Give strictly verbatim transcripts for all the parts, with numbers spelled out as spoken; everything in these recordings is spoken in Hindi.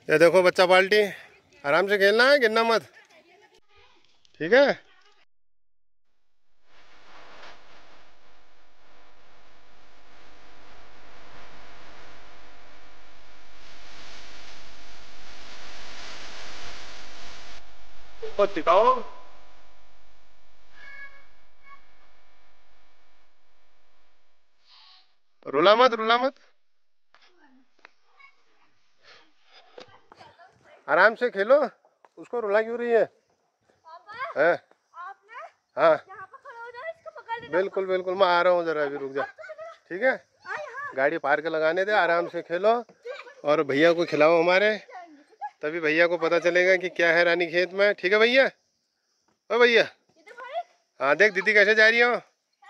ये देखो बच्चा पाल्टी, आराम से खेलना है, गिरना मत, ठीक है। ओ टिकाओ, रुला मत रुला मत, आराम से खेलो। उसको रुला क्यों रही है? है? हाँ बिल्कुल बिल्कुल, मैं आ रहा हूँ, जरा अभी रुक जा, ठीक है। गाड़ी पार्क लगाने दे, आराम से खेलो और भैया को खिलाओ हमारे, तभी भैया को पता चलेगा कि क्या है रानी खेत में, ठीक है भैया। ओ भैया, हाँ देख दीदी कैसे जा रही हो,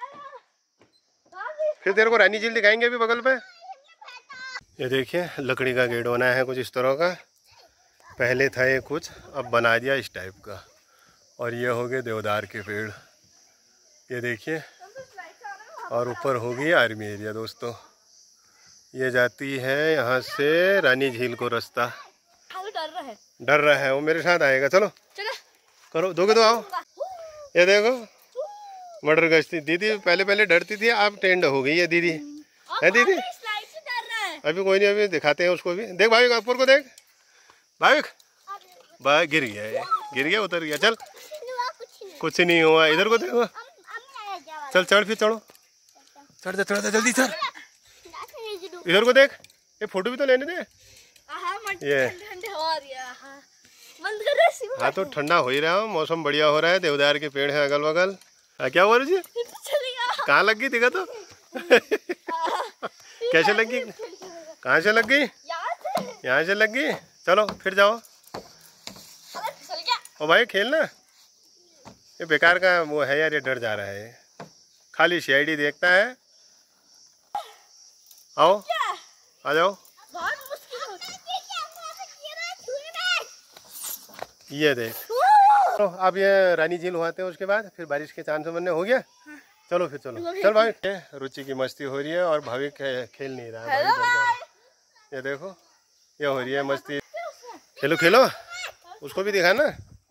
फिर तेरे को रानी झील दिखाएंगे अभी बगल पे। ये देखिए लकड़ी का गेट बना है कुछ इस तरह का, पहले था ये कुछ, अब बना दिया इस टाइप का। और ये हो गए देवदार के पेड़, ये देखिए। और ऊपर होगी आर्मी एरिया दोस्तों। ये जाती है यहाँ से रानी झील को रास्ता। डर रहा है, डर रहा है वो, मेरे साथ आएगा, चलो चलो करो, दोगे तो आओ। ये देखो मटर गश्ती दीदी, पहले पहले डरती थी, अब टेंड हो गई है दीदी, है दीदी। अभी कोई नहीं, अभी दिखाते हैं उसको भी। देख भाविक ऊपर को देख, भाविक भाई गिर गया है, गिर गया उतर गया, चल कुछ नहीं हुआ, इधर को देखो, चल चढ़ फिर चढ़ो, चढ़ जा चढ़ जा जल्दी चढ़, इधर को देख, ये फोटो भी तो लेने दे। ये हाँ तो ठंडा हो ही रहा हो, मौसम बढ़िया हो रहा है, देवदार के पेड़ हैं अगल बगल। हाँ क्या हुआ रुचि, कहाँ लग गई दिखा तो कैसे लग गई, कहाँ से लग गई, यहाँ से लग गई, चलो फिर जाओ। ओ भाई खेलना, ये बेकार का वो है यार, ये डर जा रहा है, खाली सीआईडी देखता है। आओ आ जाओ, ये देख। तो अब ये रानी झील हुआते हैं, उसके बाद फिर बारिश के चांस बनने हो गया। चलो फिर चलो, चल भाई। रुचि की मस्ती हो रही है और भाविक खेल नहीं रहा है, ये देखो ये हो रही है मस्ती। खेलो खेलो, उसको भी दिखाना।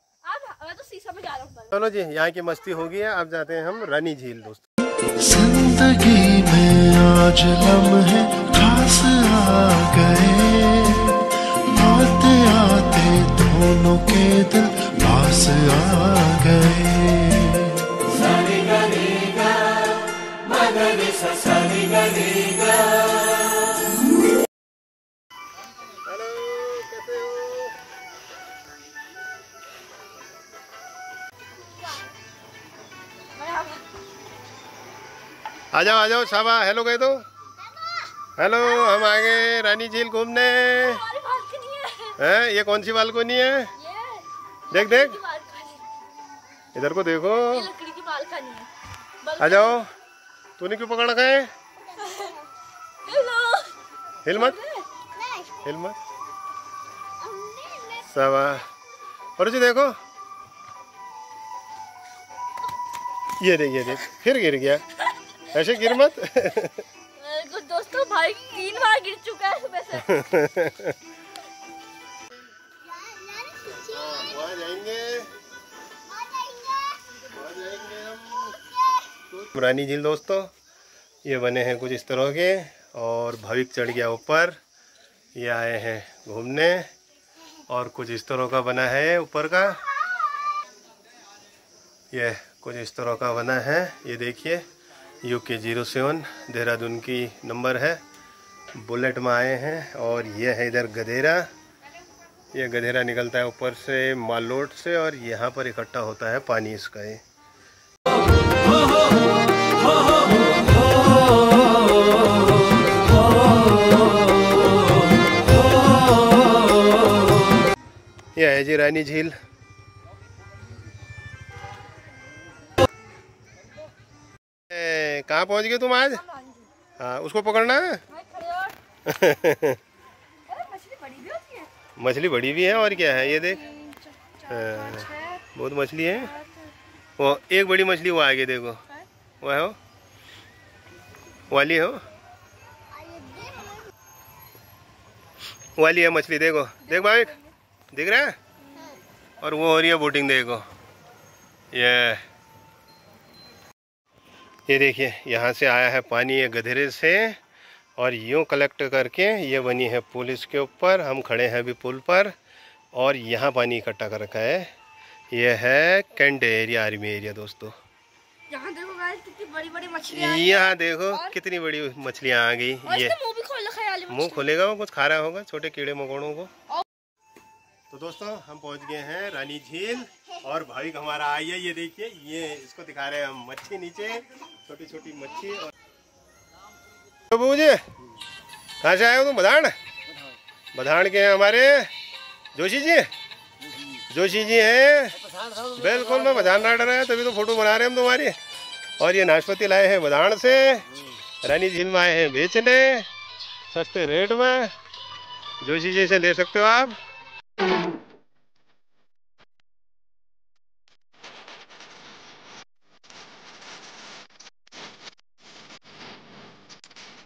चलो जी, यहाँ की मस्ती हो गई है, अब जाते हैं हम रानी झील दोस्तों। जिंदगी में आज लम्हे खास आ गए, आते आते दोनों के दिल पास आ गए। आ जाओ आ जाओ, शाबा हेलो कह दो, हेलो। हम आ गए रानी झील घूमने। है ये कौन सी बालकोनी है, देख देख इधर को देखो, आ जाओ। तूने क्यों पकड़ रखा है, हिल मत हिल मत, शाबा। और जी देखो, ये देख ये देख फिर गिर गया, ऐसे गिर मत दोस्तों, भाई तीन बार गिर चुका है सुबह से। वहाँ जाएंगे, वहाँ जाएंगे हम। रानी झील दोस्तों, ये बने हैं कुछ इस तरह के, और भाविक चढ़ गया ऊपर, ये आए हैं घूमने, और कुछ इस तरह का बना है ऊपर का, ये कुछ इस तरह का बना है। ये देखिए यूके जीरो सेवन देहरादून की नंबर है, बुलेट में आए हैं। और ये है इधर गधेरा, ये गधेरा निकलता है ऊपर से मालोट से, और यहाँ पर इकट्ठा होता है पानी इसका। ये यह है जी रानी झील। कहाँ पहुँच गए तुम आज? हाँ उसको पकड़ना है। मछली बड़ी भी है, और क्या है ये देख, बहुत मछली है। वो एक बड़ी मछली वो आगे देखो, वो है वो वाली हो। वाली है मछली, देखो देख भाई, दिख रहा है। और वो हो रही है बोटिंग, देखो ये ये देखिए यहाँ से आया है पानी ये गधेरे से, और यूँ कलेक्ट करके ये बनी है पुल। इसके ऊपर हम खड़े हैं अभी पुल पर, और यहाँ पानी इकट्ठा कर रखा है। ये है कैंट एरिया, आर्मी एरिया दोस्तों। यहाँ देखो गाइस कितनी बड़ी बड़ी मछलियाँ, यहाँ देखो कितनी बड़ी मछलियाँ आ गई। ये मुंह भी खोल रखा है, मुंह खोलेगा, वो कुछ खा रहा होगा छोटे कीड़े मकोड़ों को। तो दोस्तों हम पहुंच गए हैं रानी झील, और भाई हमारा आई है, ये देखिए, ये इसको दिखा रहे हैं हम मच्छी, नीचे छोटी छोटी मच्छी। और तो बबू जी कहाँ से आए हो तुम? बधान बधान के हैं हमारे जोशी जी, जोशी जी हैं बिल्कुल। मैं बधान ना डरा है, तभी तो फोटो बना रहे हैं हम तुम्हारी। और ये नाशपाती लाए हैं बधान से, रानी झील में आए हैं बेचने सस्ते रेट में। जोशी जी से ले सकते हो आप।